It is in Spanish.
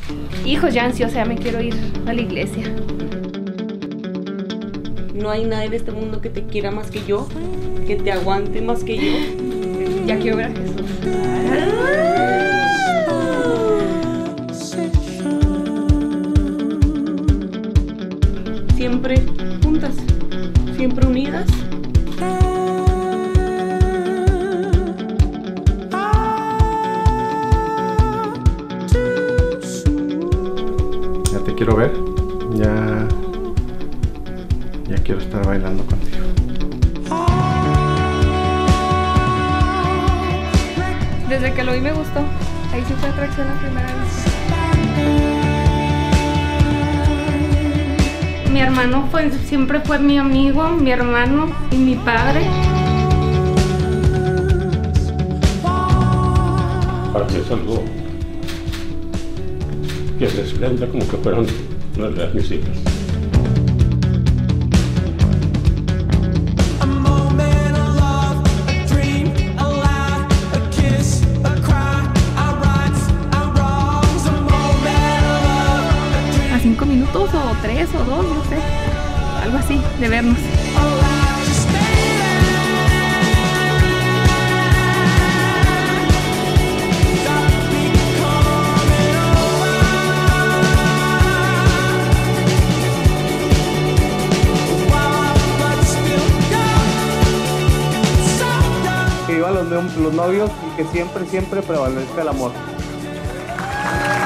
Hijos, ya ansiosa, ya me quiero ir a la iglesia. No hay nadie en este mundo que te quiera más que yo, que te aguante más que yo. Ya quiero ver a Jesús. Siempre juntas, siempre unidas. Ya te quiero ver, ya quiero estar bailando contigo. Desde que lo vi me gustó. Ahí sí fue atracción la primera vez. Mi hermano siempre fue mi amigo, mi hermano y mi padre. Para mí es algo que se esplenda como que fueron mis hijas. A 5 minutos o 3 o 2, no sé. Algo así, de vernos. Que vivan los novios y que siempre prevalezca el amor.